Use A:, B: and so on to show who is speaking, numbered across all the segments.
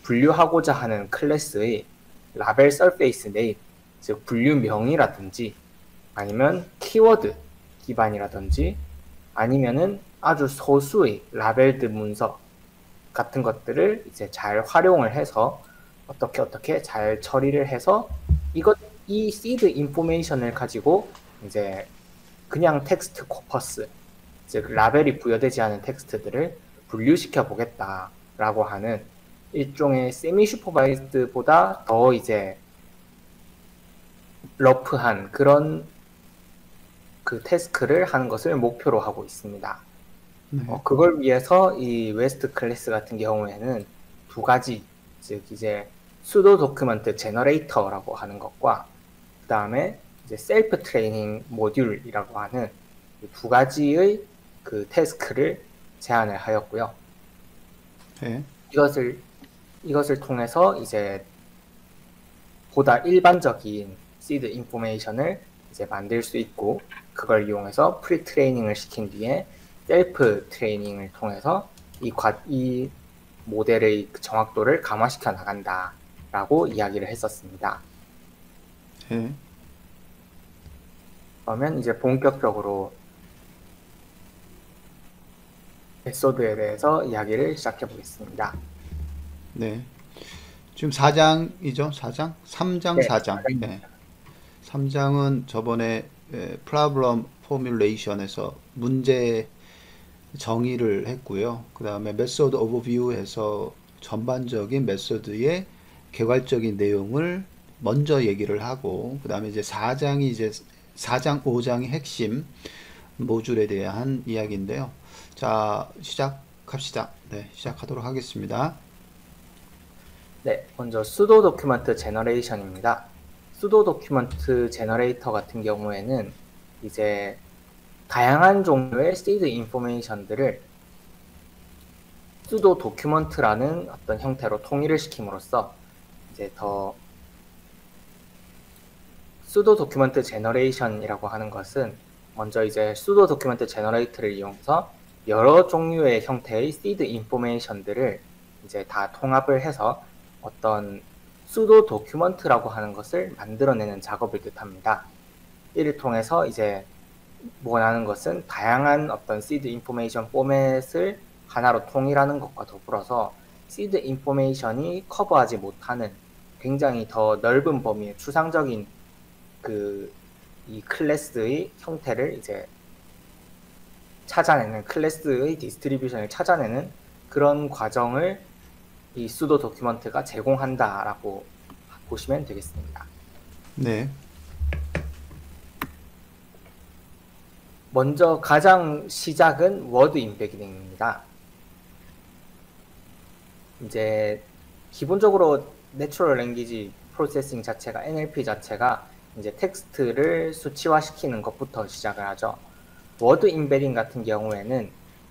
A: 분류하고자 하는 클래스의 라벨 서페이스 네임, 즉 분류명이라든지 아니면 키워드 기반이라든지 아니면은 아주 소수의 라벨드 문서 같은 것들을 이제 잘 활용을 해서 어떻게 잘 처리를 해서 이 시드 인포메이션을 가지고 이제 그냥 텍스트 코퍼스, 즉 라벨이 부여되지 않은 텍스트들을 분류시켜 보겠다라고 하는 일종의 세미 슈퍼바이즈드보다 더 이제 러프한 그런 그 태스크를 하는 것을 목표로 하고 있습니다.
B: 네.
A: 그걸 위해서 이 웨스트 클래스 같은 경우에는 두 가지, 즉 이제 수도 도큐먼트 제너레이터라고 하는 것과 그 다음에 이제 셀프 트레이닝 모듈이라고 하는 두 가지의 그 태스크를 제안을 하였고요.
B: 네.
A: 이것을 통해서 이제 보다 일반적인 시드 인포메이션을 이제 만들 수 있고, 그걸 이용해서 프리 트레이닝을 시킨 뒤에 셀프 트레이닝을 통해서 이 모델의 정확도를 강화시켜 나간다라고 이야기를 했었습니다.
B: 네.
A: 그러면 이제 본격적으로 메소드에 대해서 이야기를 시작해 보겠습니다.
B: 네. 지금 4장이죠? 4장? 3장,
A: 네,
B: 4장. 네. 3장은 저번에 프로블럼 포뮬레이션에서 문제 정의를 했고요. 그 다음에 메소드 오버뷰에서 전반적인 메소드의 개괄적인 내용을 먼저 얘기를 하고, 그 다음에 이제 4장이 이제 4장, 5장의 핵심 모듈에 대한 이야기인데요. 자, 시작합시다. 네, 시작하도록 하겠습니다.
A: 네, 먼저 수도 도큐먼트 제너레이션입니다. 수도 도큐먼트 제너레이터 같은 경우에는 이제 다양한 종류의 시드 인포메이션들을 수도 도큐먼트라는 어떤 형태로 통일을 시킴으로써 이제 더 수도 도큐먼트 제너레이션이라고 하는 것은 먼저 이제 수도 도큐먼트 제너레이터를 이용해서 여러 종류의 형태의 시드 인포메이션들을 이제 다 통합을 해서 어떤 수도 도큐먼트라고 하는 것을 만들어내는 작업을 뜻합니다. 이를 통해서 이제 원하는 것은 다양한 어떤 시드 인포메이션 포맷을 하나로 통일하는 것과 더불어서 시드 인포메이션이 커버하지 못하는 굉장히 더 넓은 범위의 추상적인 이 클래스의 형태를 이제 찾아내는, 클래스의 디스트리뷰션을 찾아내는 그런 과정을 이 수도 도큐먼트가 제공한다라고 보시면 되겠습니다.
B: 네.
A: 먼저 가장 시작은 워드 임베딩입니다. 이제 기본적으로 내추럴 랭귀지 프로세싱 자체가, NLP 자체가 이제 텍스트를 수치화시키는 것부터 시작을 하죠. 워드 임베딩 같은 경우에는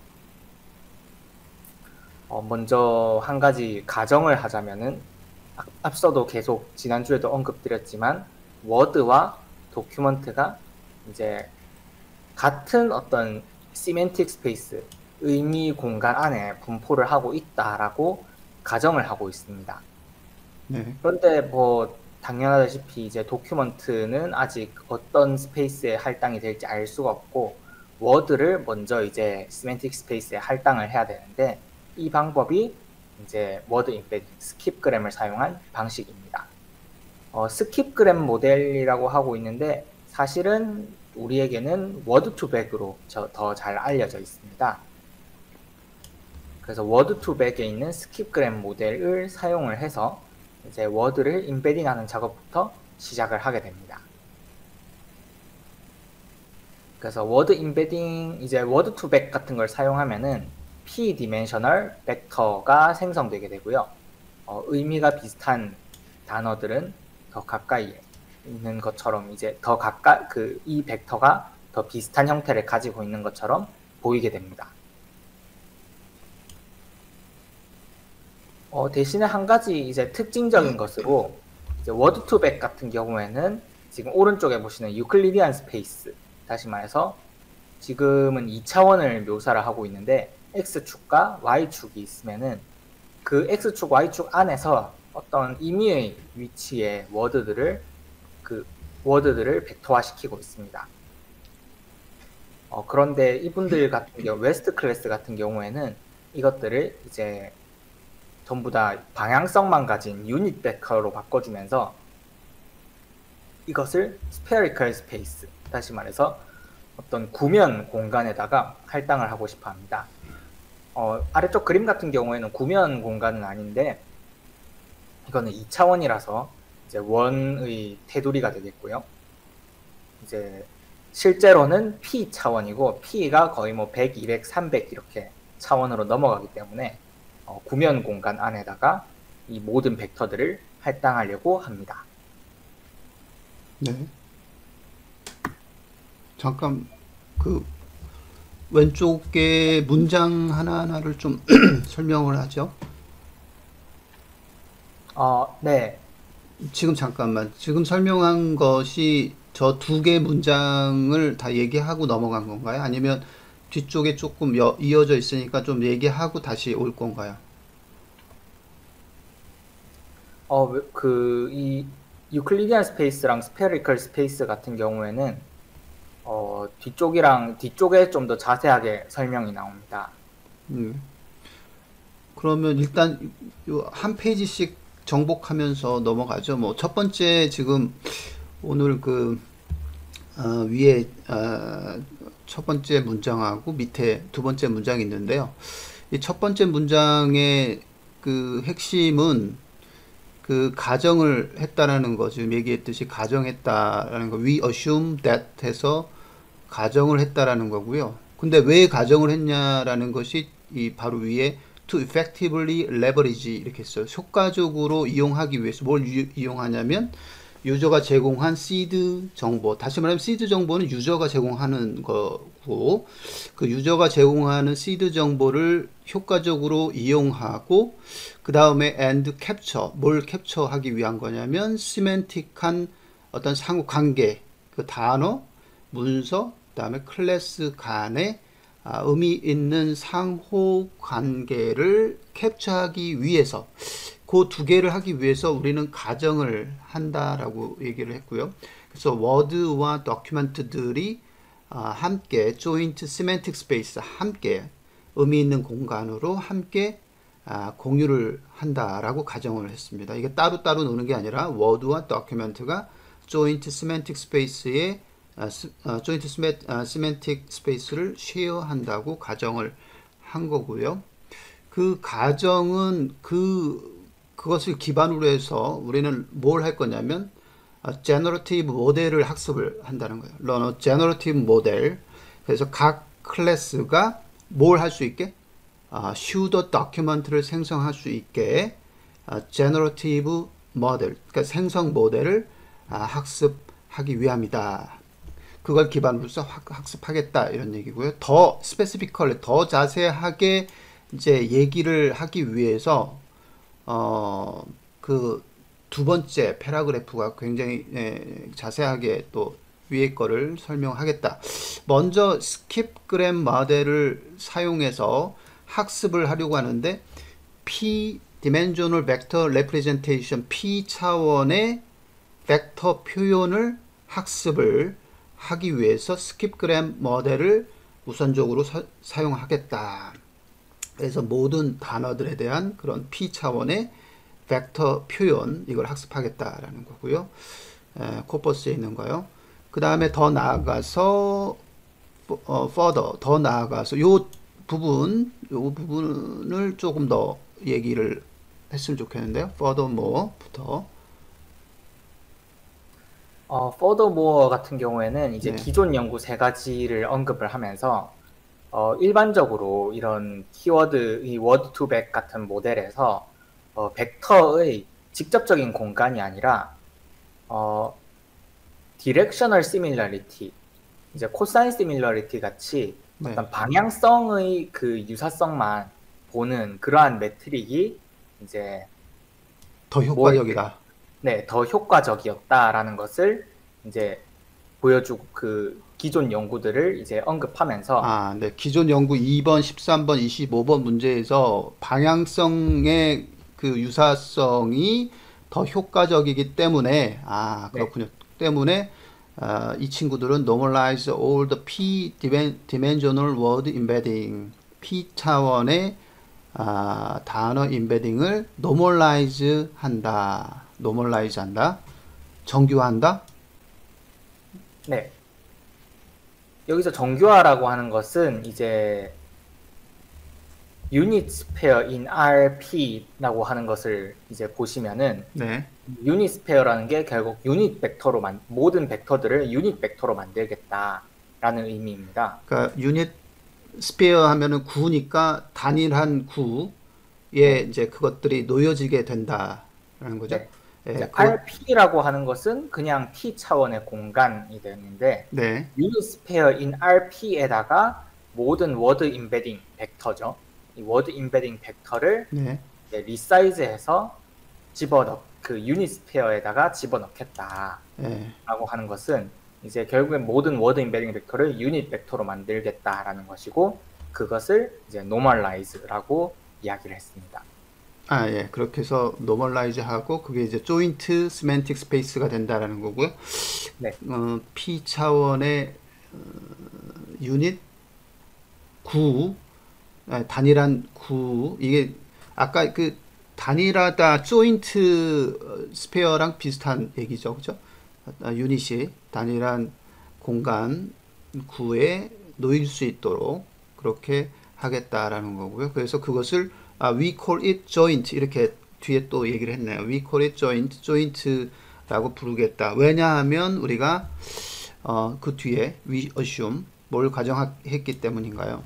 A: 먼저 한 가지 가정을 하자면은, 앞서도 계속 지난주에도 언급드렸지만 워드와 도큐먼트가 이제 같은 어떤 시멘틱 스페이스, 의미 공간 안에 분포를 하고 있다라고 가정을 하고 있습니다.
B: 네.
A: 그런데 뭐 당연하다시피 이제 도큐먼트는 아직 어떤 스페이스에 할당이 될지 알 수가 없고, 워드를 먼저 이제 시멘틱 스페이스에 할당을 해야 되는데, 이 방법이 이제 워드 임베딩, 스킵그램을 사용한 방식입니다. 스킵그램 모델이라고 하고 있는데 사실은 우리에게는 워드 투백으로 더 잘 알려져 있습니다. 그래서 워드 투백에 있는 스킵그램 모델을 사용을 해서 이제 워드를 임베딩하는 작업부터 시작을 하게 됩니다. 그래서 워드 임베딩, 이제 워드 투백 같은 걸 사용하면은 p 디멘셔널 벡터가 생성되게 되고요. 의미가 비슷한 단어들은 더 가까이에 있는 것처럼 이제 더 가까 이 벡터가 더 비슷한 형태를 가지고 있는 것처럼 보이게 됩니다. 대신에 한 가지 이제 특징적인 것으로 이제 워드 투백 같은 경우에는 지금 오른쪽에 보시는 유클리디안 스페이스, 다시 말해서 지금은 2차원을 묘사를 하고 있는데 X축과 Y축이 있으면은 그 그 X축, Y축 안에서 어떤 임의의 위치의 워드들을 벡터화시키고 있습니다. 그런데 이분들 같은 경우, 웨스트 클래스 같은 경우에는 이것들을 이제 전부 다 방향성만 가진 유닛 벡터로 바꿔주면서 이것을 spherical space, 다시 말해서 어떤 구면 공간에다가 할당을 하고 싶어 합니다. 아래쪽 그림 같은 경우에는 구면 공간은 아닌데 이거는 2차원이라서 이제 원의 테두리가 되겠고요. 이제 실제로는 P 차원이고 P가 거의 뭐 100, 200, 300 이렇게 차원으로 넘어가기 때문에 구면 공간 안에다가 이 모든 벡터들을 할당하려고 합니다.
B: 네. 잠깐 그 왼쪽에 문장 하나하나를 좀 설명을 하죠.
A: 네.
B: 지금 잠깐만. 지금 설명한 것이 저 두 개 문장을 다 얘기하고 넘어간 건가요? 아니면 뒤쪽에 조금 이어져 있으니까 좀 얘기하고 다시 올 건가요?
A: 이 유클리디안 스페이스랑 스페리컬 스페이스 같은 경우에는 뒤쪽에 좀 더 자세하게 설명이 나옵니다.
B: 그러면 일단 한 페이지씩 정복하면서 넘어가죠. 뭐 첫 번째 지금 오늘 위에 첫 번째 문장하고 밑에 두 번째 문장이 있는데요. 이 첫 번째 문장의 그 핵심은 그 가정을 했다라는 거, 지금 얘기했듯이 가정했다라는 거, we assume that 해서 가정을 했다라는 거고요. 근데 왜 가정을 했냐라는 것이 이 바로 위에 to effectively leverage 이렇게 써요. 효과적으로 이용하기 위해서 뭘 이용하냐면 유저가 제공한 시드 정보, 다시 말하면 시드 정보는 유저가 제공하는 거고, 그 유저가 제공하는 시드 정보를 효과적으로 이용하고, 그 다음에 and capture, 뭘 캡처하기 위한 거냐면 시멘틱한 어떤 상호 관계, 그 단어, 문서, 그 다음에 클래스 간의 의미 있는 상호 관계를 캡처하기 위해서, 그 두 개를 하기 위해서 우리는 가정을 한다라고 얘기를 했고요. 그래서 워드와 도큐멘트들이 함께 joint semantic space, 함께 의미 있는 공간으로 함께 공유를 한다라고 가정을 했습니다. 이게 따로따로 노는 게 아니라 워드와 도큐멘트가 joint semantic space에 joint semantic space를 쉐어한다고 가정을 한 거고요. 그 가정은 그것을 기반으로 해서 우리는 뭘 할 거냐면 generative 모델을 학습을 한다는 거예요. 러너 generative 모델. 그래서 각 클래스가 뭘 할 수 있게? pseudo document를 생성할 수 있게 generative 모델, 그러니까 생성 모델을 학습하기 위함이다. 그걸 기반으로 해서 학습하겠다 이런 얘기고요. 더 스페시피컬리, 더 자세하게 이제 얘기를 하기 위해서 그 두 번째 패러그래프가 굉장히 자세하게 또 위에 거를 설명하겠다. 먼저 스킵그램 모델을 사용해서 학습을 하려고 하는데 P dimensional vector representation, P 차원의 벡터 표현을 학습을 하기 위해서 스킵그램 모델을 우선적으로 사용하겠다. 그래서 모든 단어들에 대한 그런 P 차원의 벡터 표현, 이걸 학습하겠다라는 거고요. 코퍼스에 있는 거요. 그 다음에 더 나아가서 further, 더 나아가서 요 부분을 조금 더 얘기를 했으면 좋겠는데요. furthermore부터.
A: furthermore 같은 경우에는 이제 기존 연구 세 가지를 언급을 하면서 일반적으로 이런 키워드의 word2vec 같은 모델에서 벡터의 직접적인 공간이 아니라 directional similarity, 이제 cosine similarity 같이 어떤 방향성의 그 유사성만 보는 그러한 매트릭이 이제
B: 더 효과적이다.
A: 더 효과적이었다라는 것을 이제 보여주고 그 기존 연구들을 이제 언급하면서
B: 아, 네. 기존 연구 2번, 13번, 25번 문제에서 방향성의 그 유사성이 더 효과적이기 때문에, 아,
A: 네,
B: 그렇군요. 때문에, 이 친구들은 normalize all the p-dimensional word embedding, p 차원의 단어 임베딩을 normalize 한다. normalize 한다. 정규화한다.
A: 네. 여기서 정교화라고 하는 것은 이제 유닛 스페어 in RP라고 하는 것을 이제 보시면은
B: 네.
A: 유닛 스페어라는 게 결국 유닛 벡터로 모든 벡터들을 유닛 벡터로 만들겠다라는 의미입니다.
B: 그러니까 유닛 스페어 하면은 구니까 단일한 구에
A: 네,
B: 이제 그것들이 놓여지게 된다라는 거죠.
A: 네.
B: 예,
A: 이제
B: 그것,
A: RP라고 하는 것은 그냥 P 차원의 공간이 되는데
B: 네,
A: 유닛 스페어 in RP에다가 모든 워드 임베딩 벡터죠. 이 워드 임베딩 벡터를
B: 네,
A: 이제 리사이즈해서 그 유닛 스페어에다가 집어넣겠다라고
B: 예,
A: 하는 것은 이제 결국엔 모든 워드 임베딩 벡터를 유닛 벡터로 만들겠다라는 것이고 그것을 이제 normalize라고 이야기를 했습니다.
B: 예, 그렇게 해서 normalize 하고 그게 이제 joint semantic space가 된다라는 거고요.
A: 네,
B: P 차원의 유닛 구, 단일한 구, 이게 아까 그 단일하다 조인트 스페어랑 비슷한 얘기죠, 그죠? 유닛이 단일한 공간 구에 놓일 수 있도록 그렇게 하겠다라는 거고요. 그래서 그것을 we call it joint 이렇게 뒤에 또 얘기를 했네요. we call it joint라고 부르겠다. 왜냐하면 우리가 그 뒤에 we assume 뭘 가정했기 때문인가요?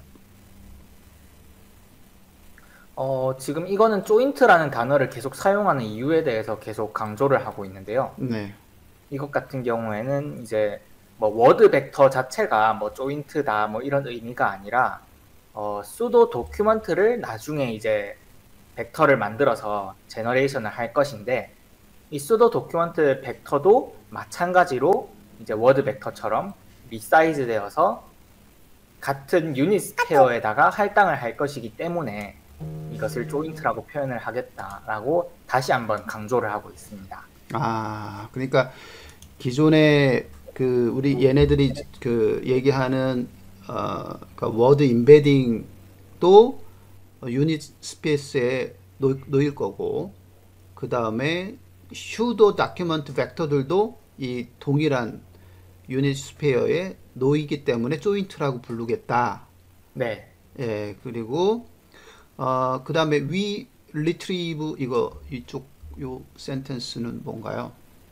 A: 지금 이거는 조인트라는 단어를 계속 사용하는 이유에 대해서 계속 강조를 하고 있는데요.
B: 네,
A: 이것 같은 경우에는 이제 뭐 워드 벡터 자체가 뭐 조인트다 뭐 이런 의미가 아니라 수도 도큐먼트를 나중에 이제 벡터를 만들어서 제너레이션을 할 것인데 이 수도 도큐먼트 벡터도 마찬가지로 이제 워드 벡터처럼 리사이즈 되어서 같은 유닛 스페어에다가 할당을 할 것이기 때문에 이것을 조인트라고 표현을 하겠다라고 다시 한번 강조를 하고 있습니다.
B: 그러니까 기존에 그 우리 얘네들이 그 얘기하는 그러니까 워드 임베딩도 유닛 스페이스에 놓일 거고 그 다음에 슈도 다큐먼트 벡터들도 이 동일한 유닛 스페어에 놓이기 때문에 조인트라고 부르겠다.
A: 네,
B: 예, 그리고 그 다음에 we retrieve 이거 이쪽 요 센텐스는 뭔가요?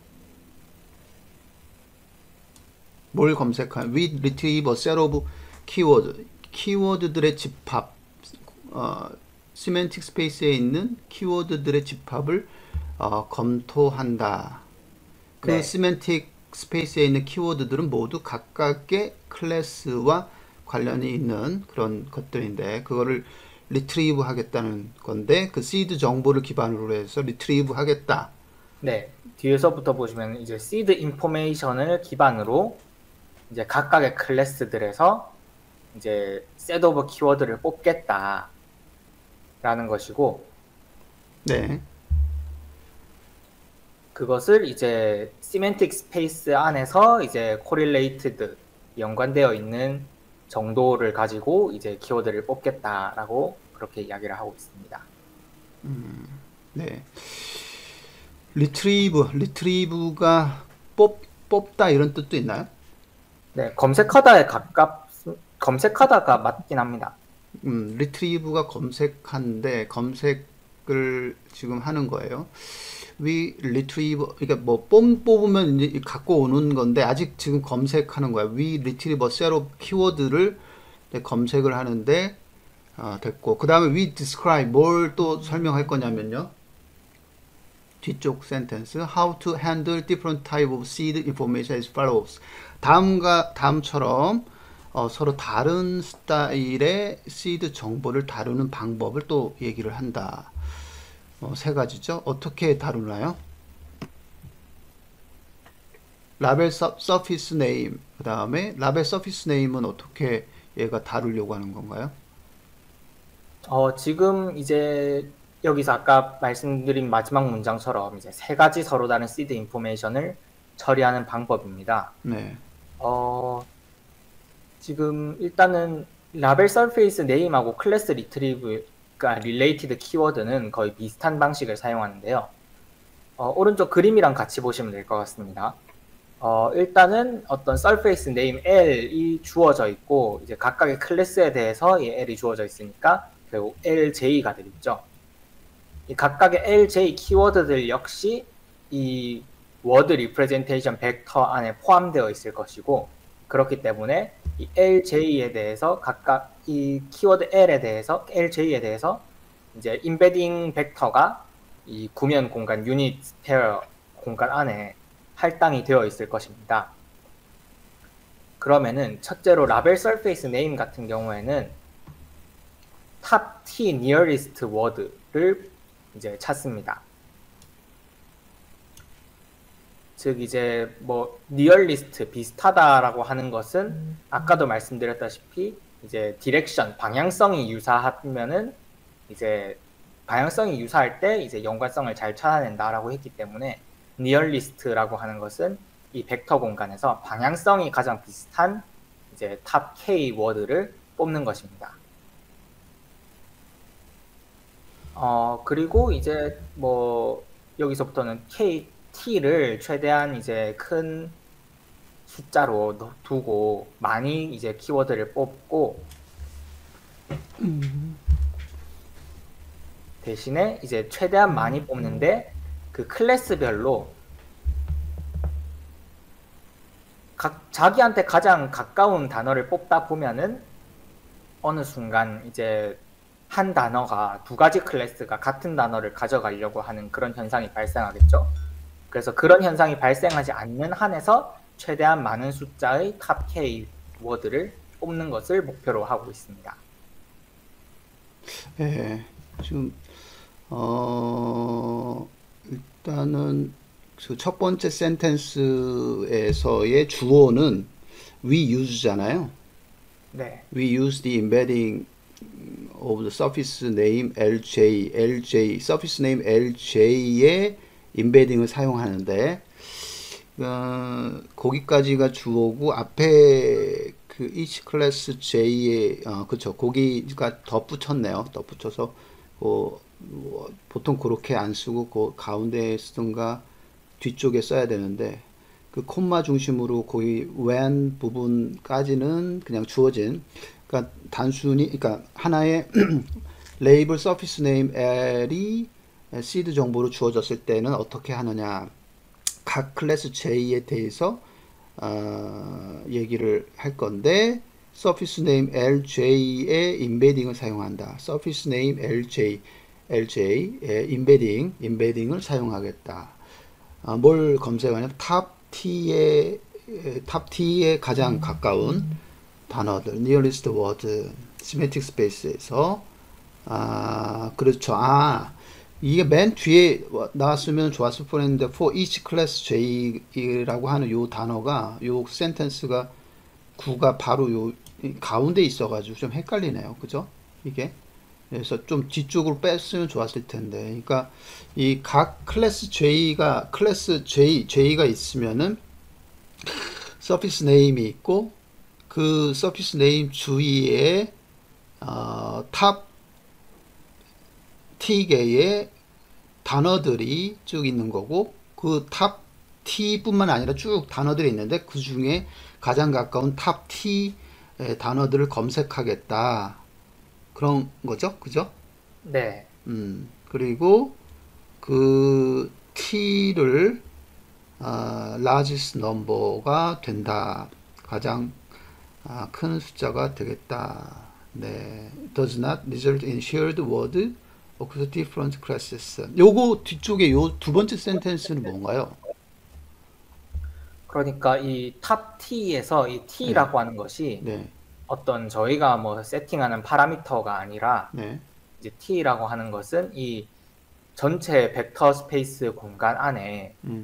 B: 뭘 검색한? We retrieve a set of keyword. 키워드들의 집합, 시멘틱 스페이스에 있는 키워드들의 집합을 검토한다. 그
A: 네,
B: 시멘틱 스페이스에 있는 키워드들은 모두 각각의 클래스와 관련이 있는 그런 것들인데 그거를 리트리브 하겠다는 건데 그 시드 정보를 기반으로 해서 리트리브 하겠다.
A: 네. 뒤에서부터 보시면 이제 seed information을 기반으로 이제 각각의 클래스들에서 이제 set of 키워드를 뽑겠다라는 것이고
B: 네.
A: 그것을 이제 시멘틱 스페이스 안에서 이제 correlated 연관되어 있는 정도를 가지고 이제 키워드를 뽑겠다라고 그렇게 이야기를 하고 있습니다.
B: 네. 리트리브가 뽑다 이런 뜻도 있나요?
A: 네, 검색하다가 맞긴 합니다.
B: 리트리브가 검색한데 검색을 지금 하는 거예요. We retrieve 그러니까 뭐 뽑으면 이제 갖고 오는 건데 아직 지금 검색하는 거야. We retrieve a set of 키워드를 검색을 하는데 됐고 그 다음에 we describe 뭘 또 설명할 거냐면요. 뒤쪽 센텐스 How to handle different type of seed information as follows. 다음처럼 서로 다른 스타일의 시드 정보를 다루는 방법을 또 얘기를 한다. 세 가지죠. 어떻게 다루나요? 라벨 서피스 네임, 그 다음에 라벨 서피스 네임은 어떻게 얘가 다루려고 하는 건가요?
A: 지금 이제 여기서 아까 말씀드린 마지막 문장처럼 이제 세 가지 서로 다른 seed 인포메이션을 처리하는 방법입니다.
B: 네.
A: 어, 지금 일단은 라벨 서페이스 네임하고 클래스 리트리브가 릴레이티드 키워드는 거의 비슷한 방식을 사용하는데요. 오른쪽 그림이랑 같이 보시면 될 것 같습니다. 일단은 어떤 surface name L이 주어져 있고, 이제 각각의 클래스에 대해서 이 L이 주어져 있으니까 결국 LJ가 되겠죠. 이 각각의 LJ 키워드들 역시 이 워드 리프레젠테이션 벡터 안에 포함되어 있을 것이고, 그렇기 때문에 이 LJ에 대해서 각각 이 키워드 L에 대해서 LJ에 대해서 이제 임베딩 벡터가 이 구면 공간 유닛 페어 공간 안에 할당이 되어 있을 것입니다. 그러면은 첫째로 라벨 서페이스 네임 같은 경우에는 탑 T nearest word를 이제 찾습니다. 즉 이제 뭐 nearest 비슷하다라고 하는 것은 아까도 말씀드렸다시피 이제 디렉션 방향성이 유사하면은 이제 방향성이 유사할 때 이제 연관성을 잘 찾아낸다라고 했기 때문에 nearest라고 하는 것은 이 벡터 공간에서 방향성이 가장 비슷한 이제 탑 K 워드를 뽑는 것입니다. 그리고 이제 뭐 여기서부터는 T를 최대한 이제 큰 숫자로 두고 많이 이제 키워드를 뽑고 대신에 이제 최대한 많이 뽑는데 그 클래스별로 자기한테 가장 가까운 단어를 뽑다 보면은 어느 순간 이제 한 단어가 두 가지 클래스가 같은 단어를 가져가려고 하는 그런 현상이 발생하겠죠. 그래서 그런 현상이 발생하지 않는 한에서 최대한 많은 숫자의 탑 K 워드를 뽑는 것을 목표로 하고 있습니다.
B: 예, 지금 일단은 그 첫 번째 센텐스에서의 주어는 we use잖아요.
A: 네,
B: We use the embedding of the surface name LJ, surface name LJ의 embedding을 사용하는데, 거기까지가 주어고, 앞에 그 each class J에, 그쵸. 거기가 덧붙였네요. 덧붙여서, 뭐 보통 그렇게 안 쓰고, 그 가운데에 쓰든가, 뒤쪽에 써야 되는데, 그 콤마 중심으로 거의 when 부분까지는 그냥 주어진, 그러니까 단순히, 그러니까 하나의 레이블 서피스 네임 L이 시드 정보로 주어졌을 때는 어떻게 하느냐, 각 클래스 J에 대해서 얘기를 할 건데, 서피스 네임 LJ의 임베딩을 사용한다. 서피스 네임 LJ의 임베딩을 사용하겠다. 뭘 검색하냐면 탑 T에 가장 가까운 단어들, nearest word, semantic space에서, 그렇죠. 이게 맨 뒤에 나왔으면 좋았을 뻔했는데, for each class J라고 하는 요 단어가, 요 센텐스가, 구가 바로 요 가운데 있어가지고 좀 헷갈리네요. 그죠? 이게. 그래서 좀 뒤쪽으로 뺐으면 좋았을 텐데. 그러니까 이 각 J가 있으면은 서피스 네임이 있고, 그 서피스 네임 주위에 탑 T개의 단어들이 쭉 있는 거고, 그 탑 T뿐만 아니라 쭉 단어들이 있는데 그 중에 가장 가까운 탑 T 단어들을 검색하겠다. 그런 거죠, 그죠?
A: 네,
B: 그리고 그 T를 largest number가 된다. 가장 큰 숫자가 되겠다. 네. Does not result in shared word across different classes. 요거 뒤쪽에 요 두 번째 센텐스는 뭔가요?
A: 그러니까 이 탑 T에서 이
B: 네.
A: T라고 하는 것이
B: 네.
A: 어떤 저희가 뭐 세팅하는 파라미터가 아니라
B: 네.
A: 이제 T라고 하는 것은 이 전체 벡터 스페이스 공간 안에
B: 음.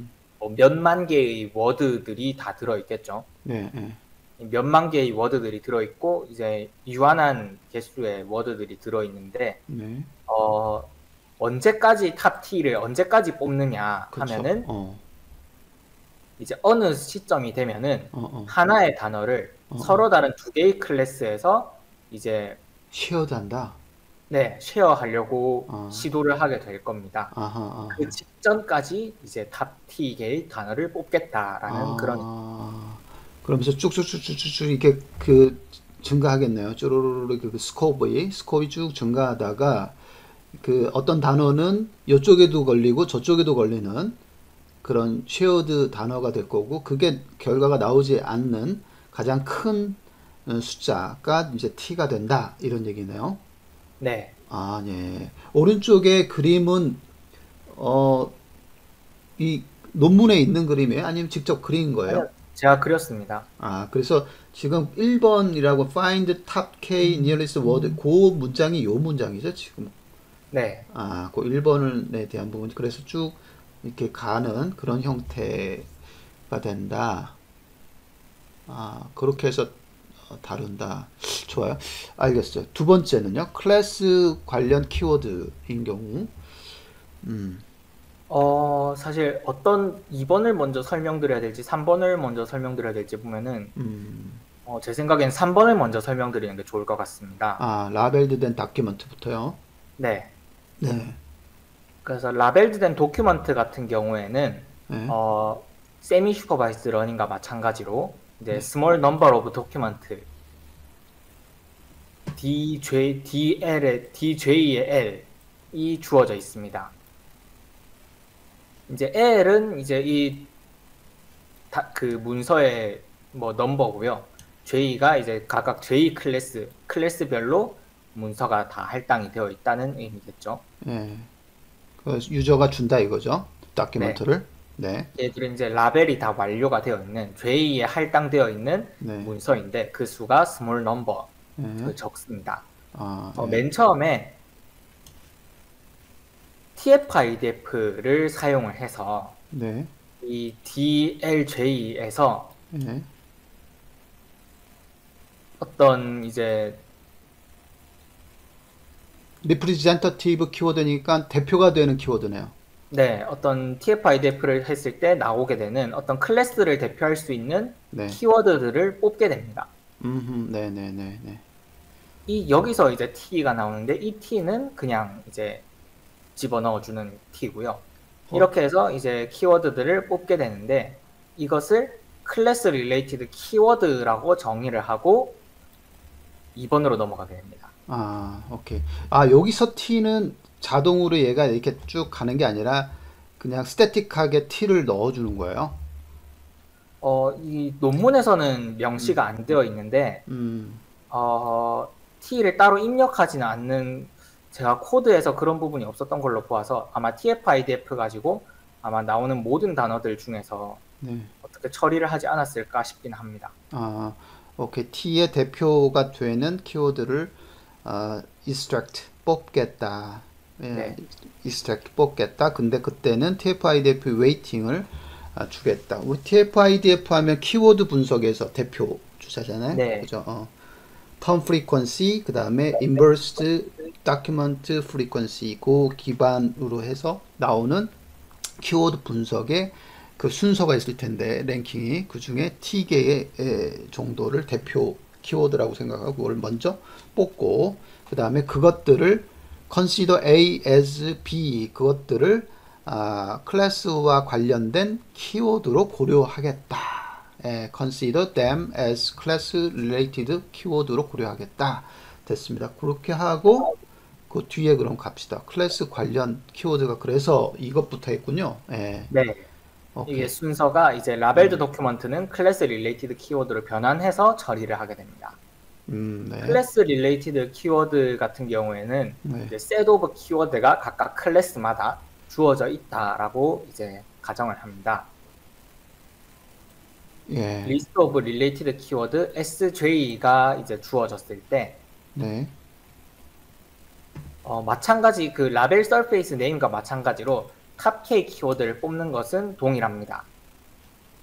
A: 뭐 몇만 개의 워드들이 다 들어있겠죠.
B: 네, 네,
A: 몇만 개의 워드들이 들어있고 이제 유한한 개수의 워드들이 들어있는데
B: 네.
A: 어, 언제까지 탑 T를 언제까지 뽑느냐
B: 그쵸.
A: 하면은 이제 어느 시점이 되면은
B: 어, 어,
A: 하나의 단어를
B: 어.
A: 서로 다른 두 개의 클래스에서 이제
B: 쉬어도 한다.
A: 네, 쉐어하려고
B: 어,
A: 시도를 하게 될 겁니다.
B: 아하,
A: 그
B: 아하.
A: 직전까지 이제 탑 T개의 단어를 뽑겠다라는 그런
B: 아, 그러면서 쭉쭉쭉쭉쭉 이렇게 그 증가하겠네요. 쪼로로로 그 스코업이 쭉 증가하다가 그 어떤 단어는 이쪽에도 걸리고 저쪽에도 걸리는 그런 쉐어드 단어가 될 거고 그게 결과가 나오지 않는 가장 큰 숫자가 이제 t가 된다 이런 얘기네요.
A: 네,
B: 아, 예. 오른쪽에 그림은 어, 이 논문에 있는 그림이에요? 아니면 직접 그린 거예요?
A: 아니요, 제가 그렸습니다.
B: 아, 그래서 지금 1번이라고 find top K nearest word 그 문장이 요 문장이죠, 지금.
A: 네,
B: 아, 그 1번에 대한 부분. 그래서 쭉 이렇게 가는 그런 형태가 된다. 아, 그렇게 해서 다룬다. 좋아요. 알겠어요. 두 번째는요. 클래스 관련 키워드인 경우. 음,
A: 사실 어떤 2번을 먼저 설명드려야 될지 3번을 먼저 설명드려야 될지 보면은
B: 음.
A: 제 생각엔 3번을 먼저 설명드리는 게 좋을 것 같습니다.
B: 아, 라벨드 된 다큐멘트부터요.
A: 네,
B: 네.
A: 그래서 라벨드된 도큐먼트 같은 경우에는
B: 네.
A: 어, 세미 슈퍼바이스드 러닝과 마찬가지로 이제
B: 네.
A: 스몰 넘버 오브 도큐먼트 DJ의 L이 주어져 있습니다. 이제 L은 이제 그 문서의 뭐 넘버고요. J가 이제 각각 J 클래스별로 문서가 다 할당이 되어 있다는 의미겠죠.
B: 네. 그 유저가 준다 이거죠.
A: 네.
B: 다큐멘트를. 네.
A: 얘들은 이제 라벨이 다 완료가 되어 있는 J에 할당되어 있는
B: 네.
A: 문서인데 그 수가 스몰 넘버
B: 네.
A: 적습니다.
B: 아, 네.
A: 맨 처음에 TF-IDF를 사용을 해서
B: 네.
A: 이 DLJ에서
B: 네.
A: 어떤 이제
B: 리프레젠터티브 키워드니까 대표가 되는 키워드네요.
A: 네, 어떤 TF-IDF를 했을 때 나오게 되는 어떤 클래스를 대표할 수 있는
B: 네.
A: 키워드들을 뽑게 됩니다.
B: 네, 네, 네, 네.
A: 여기서 이제 T가 나오는데 이 T는 그냥 이제 집어넣어주는 T고요.
B: 어,
A: 이렇게 해서 이제 키워드들을 뽑게 되는데 이것을 클래스 릴레이티드 키워드라고 정의를 하고 2번으로 넘어가게 됩니다.
B: 아, 오케이. 아, 여기서 t는 자동으로 얘가 이렇게 쭉 가는 게 아니라 그냥 스태틱하게 t를 넣어주는 거예요.
A: 이 논문에서는
B: 음,
A: 명시가 안 되어 있는데
B: 음,
A: T를 따로 입력하지는 않는 제가 코드에서 그런 부분이 없었던 걸로 보아서 아마 TF-IDF 가지고 아마 나오는 모든 단어들 중에서
B: 네.
A: 어떻게 처리를 하지 않았을까 싶긴 합니다.
B: 아, 오케이. t의 대표가 되는 키워드를 extract 뽑겠다. 예,
A: 네,
B: extract 뽑겠다. 근데 그때는 TF-IDF 웨이팅을 주겠다. 우리 TF-IDF 하면 키워드 분석에서 대표 주자잖아요.
A: 네,
B: 그죠? term frequency, 그 다음에 inverse document frequency, 그 기반으로 해서 나오는 키워드 분석의 그 순서가 있을 텐데, 랭킹이 그 중에 T개의 정도를 대표 키워드라고 생각하고 그걸 먼저 뽑고, 그 다음에 그것들을 consider A as B, 그것들을 클래스와 관련된 키워드로 고려하겠다. consider them as class related 키워드로 고려하겠다. 됐습니다. 그렇게 하고 그 뒤에 그럼 갑시다. 클래스 관련 키워드가 그래서 이것부터 했군요. 예.
A: 네. 이게
B: 오케이.
A: 순서가 이제 라벨드 도큐먼트는 클래스 릴레이티드 키워드로 변환해서 처리를 하게 됩니다.
B: 네.
A: 클래스 릴레이티드 키워드 같은 경우에는
B: 네.
A: 이제 셋 오브 키워드가 각각 클래스마다 주어져 있다라고 이제 가정을 합니다.
B: 예.
A: 리스트 오브 릴레이티드 키워드 SJ가 이제 주어졌을 때
B: 네.
A: 마찬가지 그 라벨 서페이스 네임과 마찬가지로 탑 K 키워드를 뽑는 것은 동일합니다.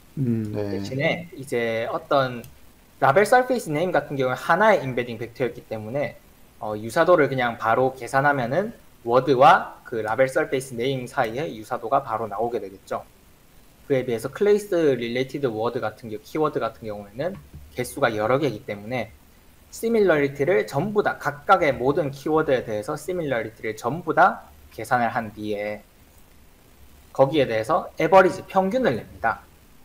B: 네.
A: 대신에 이제 어떤 라벨 서페이스 네임 같은 경우는 하나의 임베딩 벡터였기 때문에 유사도를 그냥 바로 계산하면은 워드와 그 라벨 서페이스 네임 사이에 유사도가 바로 나오게 되겠죠. 그에 비해서 클래스 릴레이티드 워드 같은 경우, 키워드 같은 경우에는 개수가 여러 개이기 때문에 시밀러리티를 전부 다 각각의 모든 키워드에 대해서 시밀러리티를 전부 다 계산을 한 뒤에 거기에 대해서 에버리지 평균을 냅니다.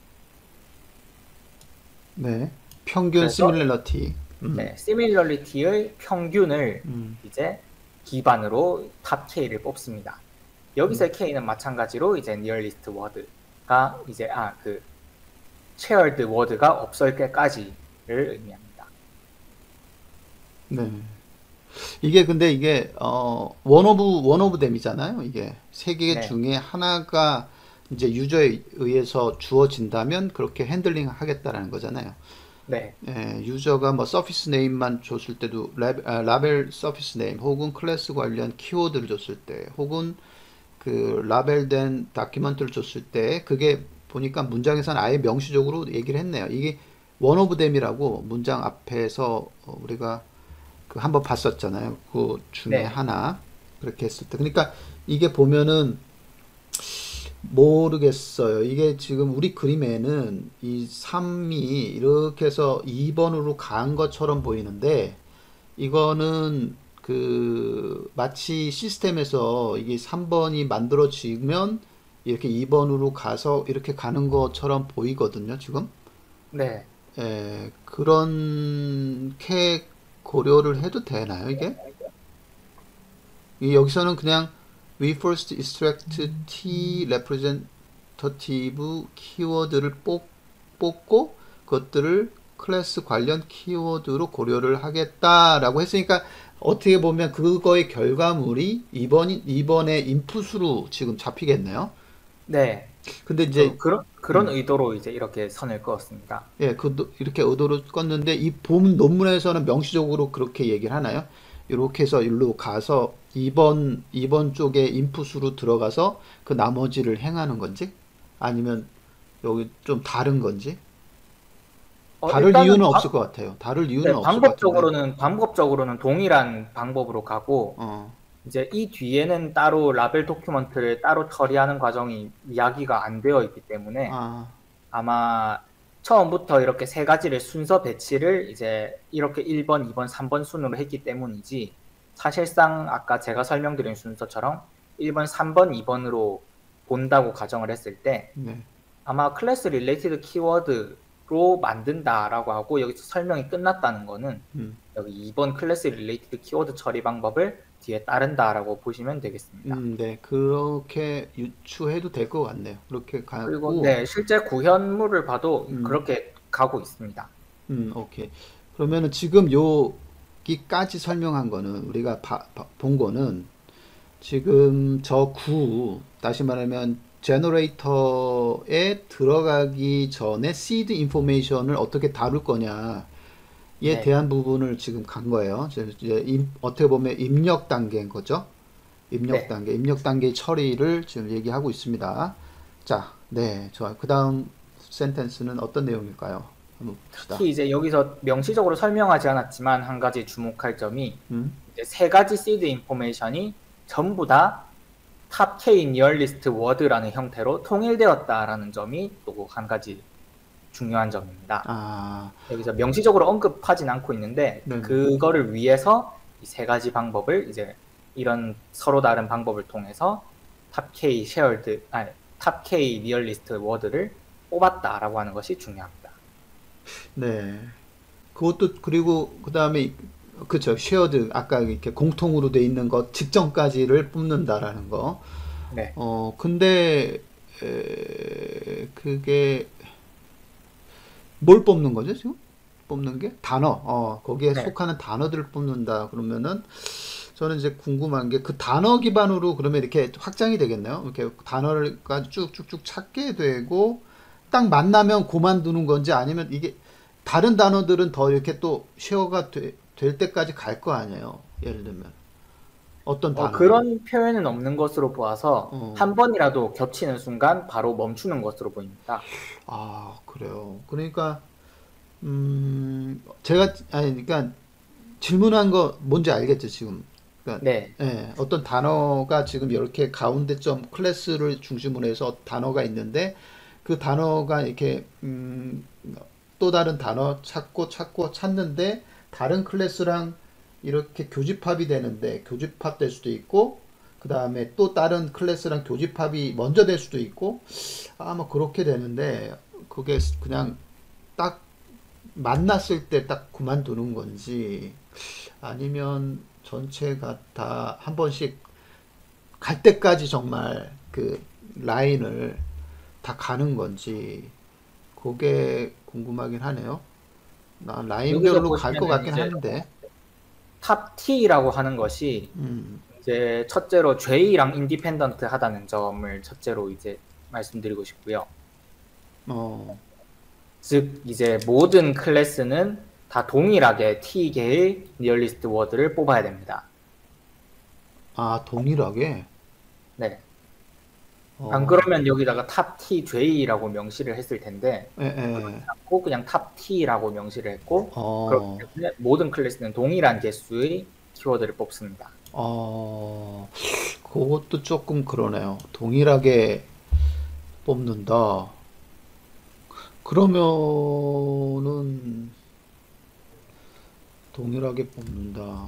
B: 네. 평균
A: 그래서
B: 시뮬러티.
A: 네, 시밀러리티의 평균을
B: 음.
A: 이제 기반으로 탑 K를 뽑습니다. 여기서 K는 마찬가지로 이제 nearest word가 이제 그 shared word가 없을 때까지를 의미합니다.
B: 네. 이게 근데 이게 원 오브 댐이잖아요. 이게 세 개
A: 네,
B: 중에 하나가 이제 유저에 의해서 주어진다면 그렇게 핸들링 하겠다라는 거잖아요.
A: 네,
B: 예, 유저가 뭐 서피스 네임만 줬을 때도 라벨 서피스 네임 혹은 클래스 관련 키워드를 줬을 때 혹은 그 라벨된 다큐멘트를 줬을 때 그게 보니까 문장에서는 아예 명시적으로 얘기를 했네요. 이게 원 오브 댐이라고 문장 앞에서 우리가 그 한번 봤었잖아요. 그 중에
A: 네,
B: 하나 그렇게 했을 때. 그러니까 이게 보면은 모르겠어요. 이게 지금 우리 그림에는 이 3이 이렇게 해서 2번으로 간 것처럼 보이는데 이거는 그 마치 시스템에서 이게 3번이 만들어지면 이렇게 2번으로 가서 이렇게 가는 것처럼 보이거든요, 지금.
A: 네.
B: 그렇게 고려를 해도 되나요, 이게? 여기서는 그냥 we first extract t representative 키워드를 뽑고 그것들을 클래스 관련 키워드로 고려를 하겠다라고 했으니까 어떻게 보면 그거의 결과물이 이번의 인풋으로 지금 잡히겠네요.
A: 네.
B: 근데 이제
A: 그런 의도로 이제 이렇게 선을 그었습니다.
B: 예, 이렇게 의도를 껐는데 이 본 논문에서는 명시적으로 그렇게 얘기를 하나요? 이렇게 해서 일로 가서 2번 쪽에 인풋으로 들어가서 그 나머지를 행하는 건지 아니면 여기 좀 다른 건지 다를
A: 일단은
B: 이유는 없을 것 같아요. 다를 이유는
A: 네,
B: 없을 것 같은데.
A: 방법적으로는 동일한 방법으로 가고,
B: 어,
A: 이제 이 뒤에는 따로 라벨 도큐먼트를 따로 처리하는 과정이 이야기가 안 되어 있기 때문에
B: 아,
A: 아마 처음부터 이렇게 세 가지를 순서 배치를 이제 이렇게 1번, 2번, 3번 순으로 했기 때문이지 사실상 아까 제가 설명드린 순서처럼 1번, 3번, 2번으로 본다고 가정을 했을 때
B: 네.
A: 아마 클래스 릴레이티드 키워드로 만든다라고 하고 여기서 설명이 끝났다는 거는
B: 음,
A: 여기 2번 클래스 릴레이티드 키워드 처리 방법을 뒤에 따른다라고 보시면 되겠습니다.
B: 네. 그렇게 유추해도 될 것 같네요. 그렇게
A: 그리고
B: 가고,
A: 네, 실제 구현물을 봐도
B: 음,
A: 그렇게 가고 있습니다.
B: 오케이. 그러면은 지금 여기까지 설명한 거는 우리가 본 거는 지금 저 다시 말하면 제너레이터에 들어가기 전에 시드 인포메이션을 어떻게 다룰 거냐에
A: 네,
B: 대한 부분을 지금 간 거예요. 이제 어떻게 보면 입력 단계인 거죠.
A: 네.
B: 입력 단계 처리를 지금 얘기하고 있습니다. 자, 네, 좋아요. 그 다음 센텐스는 어떤 내용일까요? 한번 봅시다.
A: 특히 이제 여기서 명시적으로 설명하지 않았지만 한 가지 주목할 점이
B: 음,
A: 이제 세 가지 시드 인포메이션이 전부 다 탑 K 니얼리스트 워드라는 형태로 통일되었다라는 점이 또 한 가지 중요한 점입니다.
B: 아,
A: 여기서 명시적으로 언급하진 않고 있는데
B: 네네.
A: 그거를 위해서 이 세 가지 방법을 이제 이런 서로 다른 방법을 통해서 탑 K 쉐어드 아니 탑 K 리얼리스트 워드를 뽑았다라고 하는 것이 중요합니다.
B: 네. 그것도 그리고 그 다음에 그쵸 쉐어드 아까 이렇게 공통으로 돼 있는 것 직전까지를 뽑는다라는 거.
A: 네,
B: 근데 그게 뭘 뽑는 거죠 지금? 뽑는 게 단어. 거기에
A: 네.
B: 속하는 단어들을 뽑는다 그러면은 저는 이제 궁금한 게 그 단어 기반으로 그러면 이렇게 확장이 되겠네요. 이렇게 단어를 쭉쭉쭉 찾게 되고 딱 만나면 그만두는 건지 아니면 이게 다른 단어들은 더 이렇게 또 쉐어가 될 때까지 갈 거 아니에요. 예를 들면. 어떤 단어를?
A: 그런 표현은 없는 것으로 보아서
B: 어,
A: 한 번이라도 겹치는 순간 바로 멈추는 것으로 보입니다.
B: 아, 그래요. 그러니까, 제가, 아니, 그러니까 질문한 거 뭔지 알겠죠, 지금. 그러니까,
A: 네,
B: 예, 어떤 단어가 지금 이렇게 가운데점 클래스를 중심으로 해서 단어가 있는데, 그 단어가 이렇게, 또 다른 단어 찾고 찾는데, 다른 클래스랑 이렇게 교집합이 되는데, 교집합 될 수도 있고, 그 다음에 또 다른 클래스랑 교집합이 먼저 될 수도 있고, 아마 그렇게 되는데, 그게 그냥 딱 만났을 때 딱 그만두는 건지, 아니면 전체가 다 한 번씩 갈 때까지 정말 그 라인을 다 가는 건지, 그게 궁금하긴 하네요. 나
A: 여기서
B: 라인별로 갈 것
A: 보시면은
B: 같긴
A: 이제
B: 하는데,
A: 탑 T라고 하는 것이
B: 음,
A: 이제 첫째로 J랑 인디펜던트 하다는 점을 첫째로 이제 말씀드리고 싶고요.
B: 어,
A: 즉 이제 모든 클래스는 다 동일하게 T개의 니얼리스트 워드를 뽑아야 됩니다.
B: 아, 동일하게,
A: 네. 안
B: 어,
A: 그러면 여기다가 탑 T J라고 명시를 했을 텐데
B: 에, 에,
A: 꼭 그냥 탑 T라고 명시를 했고 그렇기
B: 어,
A: 때문에 모든 클래스는 동일한 개수의 키워드를 뽑습니다.
B: 그것도 조금 그러네요. 동일하게 뽑는다. 그러면은 동일하게 뽑는다.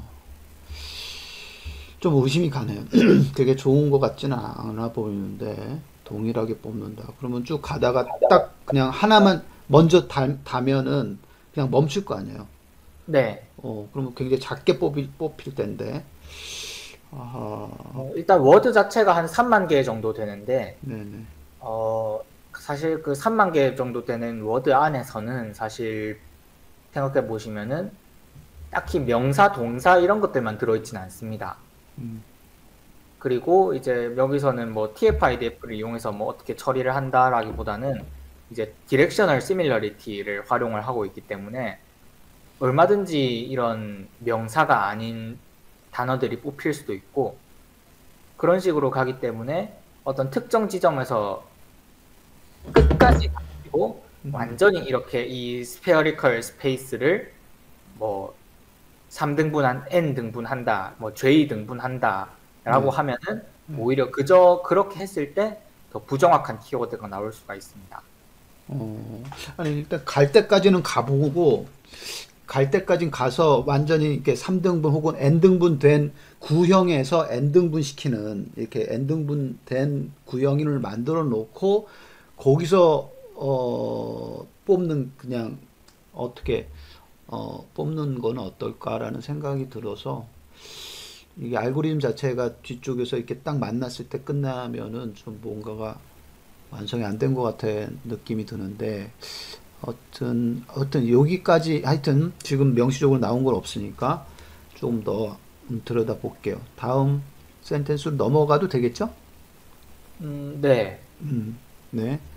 B: 좀 의심이 가네요. 되게 좋은 것 같지는 않아 보이는데 동일하게 뽑는다. 그러면 쭉 가다가 딱 그냥 하나만 먼저 다면은 그냥 멈출 거 아니에요.
A: 네.
B: 그러면 굉장히 작게 뽑힐 텐데. 아하,
A: 일단 워드 자체가 한 3만 개 정도 되는데
B: 네네.
A: 어, 사실 그 3만 개 정도 되는 워드 안에서는 사실 생각해 보시면은 딱히 명사, 동사 이런 것들만 들어있지는 않습니다.
B: 음,
A: 그리고 이제 여기서는 뭐 TF-IDF를 이용해서 뭐 어떻게 처리를 한다라기보다는 이제 디렉셔널 시밀러리티를 활용을 하고 있기 때문에 얼마든지 이런 명사가 아닌 단어들이 뽑힐 수도 있고 그런 식으로 가기 때문에 어떤 특정 지점에서 끝까지 가지고 완전히 이렇게 이 스페어리컬 스페이스를 뭐 3등분한 n등분한다, 뭐 j 등분한다라고
B: 네.
A: 하면은 오히려 그저 그렇게 했을 때 더 부정확한 키워드가 나올 수가 있습니다.
B: 아니 일단 갈 때까지는 가보고 갈 때까진 가서 완전히 이렇게 3등분 혹은 n등분 된 구형에서 n등분 시키는 이렇게 n등분 된 구형을 만들어 놓고 거기서 뽑는 그냥 어떻게 뽑는 건 어떨까라는 생각이 들어서 이게 알고리즘 자체가 뒤쪽에서 이렇게 딱 만났을 때 끝나면은 좀 뭔가가 완성이 안 된 것 같은 느낌이 드는데 어떤 여기까지 하여튼 지금 명시적으로 나온 건 없으니까 조금 더 들여다 볼게요. 다음 센텐스로 넘어가도 되겠죠?
A: 네.
B: 네.